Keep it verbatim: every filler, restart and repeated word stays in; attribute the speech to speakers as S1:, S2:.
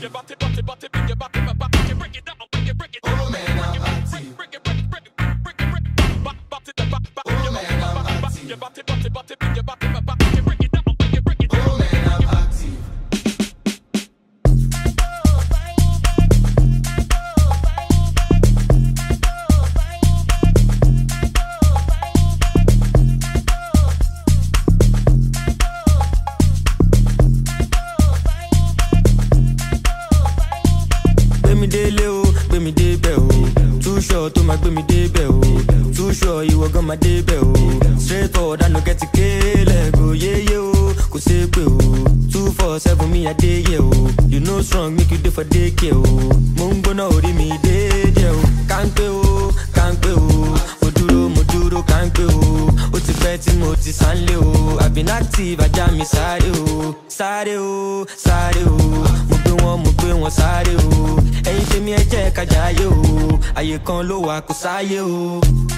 S1: your body, body, body, bring your body, body, body, break it down, break it, break it down.
S2: Oh man, I'm active.
S1: Break it, break it, break it, break it, break it. Body, body, the body, body,
S2: Oh
S1: your
S2: man, I'm
S1: body, body,
S2: active.
S1: your body, body, body, bring your body, body, body, break it down, break it, break it down.
S2: Oh man, I'm active.
S3: Me dey bell, too sure to my me dey bell, too sure you were gonna dey bell. Straight forward, I no get to kill it, go yeah yo, go say bell. Two four seven me a day yo, you know strong make you dey for day kill. Mungo na ori me dey yo, can't go, can't go, moduro moduro can't go. Oti beti moti sanle o, I've been active, I jam me sare o, sare o, sare o. Mo gbé wọn sáré o, ẹ̀yin tèmi ẹ jẹ́ ká jayé o, àyè kan ló wà kó sáyé o.